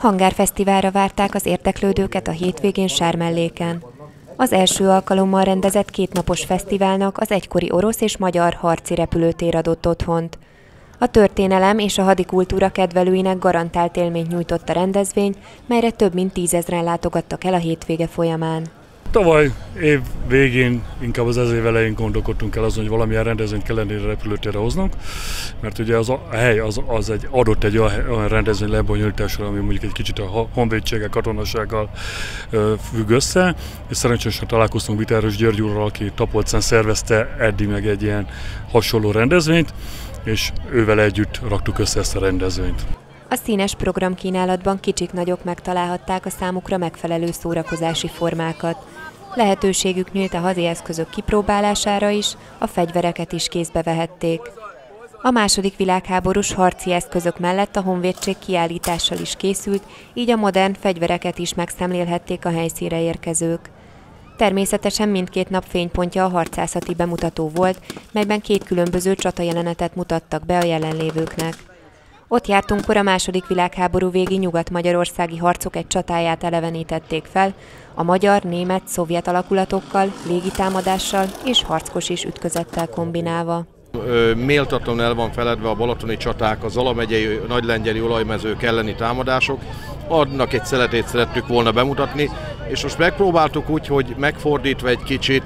Hangárfesztiválra várták az érdeklődőket a hétvégén Sármelléken. Az első alkalommal rendezett kétnapos fesztiválnak az egykori orosz és magyar harci repülőtér adott otthont. A történelem és a hadikultúra kedvelőinek garantált élményt nyújtott a rendezvény, melyre több mint 10 000-en látogattak el a hétvége folyamán. Tavaly év végén, inkább az év elején gondolkodtunk el azon, hogy valamilyen rendezvényt kellene a repülőtérre hoznunk, mert ugye az a hely az egy adott egy olyan rendezvény lebonyolításra, ami mondjuk egy kicsit a honvédséggel, katonasággal függ össze, és szerencsésen találkoztunk Vitáros György úrral, aki Tapolcán szervezte eddig meg egy ilyen hasonló rendezvényt, és ővel együtt raktuk össze ezt a rendezvényt. A színes programkínálatban kicsik-nagyok megtalálhatták a számukra megfelelő szórakozási formákat. Lehetőségük nyílt a hadi eszközök kipróbálására is, a fegyvereket is kézbe vehették. A második világháborús harci eszközök mellett a honvédség kiállítással is készült, így a modern fegyvereket is megszemlélhették a helyszínre érkezők. Természetesen mindkét nap fénypontja a harcászati bemutató volt, melyben 2 különböző csatajelenetet mutattak be a jelenlévőknek. Ott jártunkkor a második világháború végi nyugat-magyarországi harcok egy csatáját elevenítették fel, a magyar, német, szovjet alakulatokkal, légitámadással és harckocsis ütközettel kombinálva. Méltatlanul el van feledve a balatoni csaták, a Zala megyei nagylengyeli olajmezők elleni támadások. Annak egy szeletét szerettük volna bemutatni, és most megpróbáltuk úgy, hogy megfordítva egy kicsit,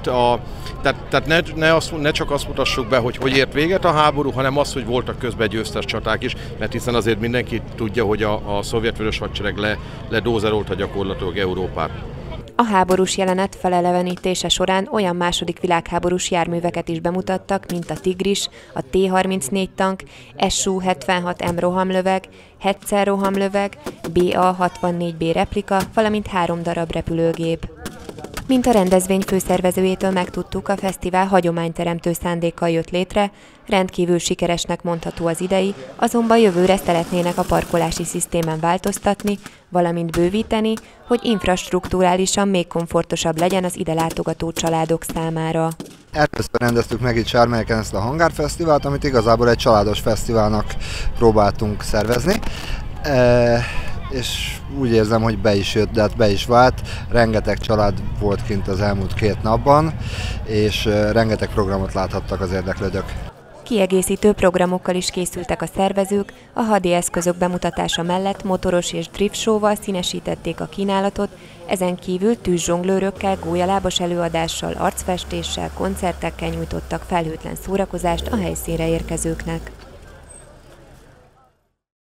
tehát ne csak azt mutassuk be, hogy ért véget a háború, hanem azt, hogy voltak közben győztes csaták is, mert hiszen azért mindenki tudja, hogy a szovjet vörös hadsereg ledózerolta gyakorlatilag Európát. A háborús jelenet felelevenítése során olyan második világháborús járműveket is bemutattak, mint a Tigris, a T-34 tank, Su-76M rohamlöveg, Hetzer rohamlöveg, BA-64B replika, valamint 3 darab repülőgép. Mint a rendezvény főszervezőjétől megtudtuk, a fesztivál hagyományteremtő szándékkal jött létre, rendkívül sikeresnek mondható az idei, azonban jövőre szeretnének a parkolási szisztémen változtatni, valamint bővíteni, hogy infrastrukturálisan még komfortosabb legyen az ide látogató családok számára. Először rendeztük meg itt Sármelléken ezt a hangárfesztivált, amit igazából egy családos fesztiválnak próbáltunk szervezni. És úgy érzem, hogy be is jött, de hát be is vált. Rengeteg család volt kint az elmúlt 2 napban, és rengeteg programot láthattak az érdeklődők. Kiegészítő programokkal is készültek a szervezők, a hadi eszközök bemutatása mellett motoros és drift show-val színesítették a kínálatot, ezen kívül tűzzsonglőrökkel, gólyalábas előadással, arcfestéssel, koncertekkel nyújtottak felhőtlen szórakozást a helyszínre érkezőknek.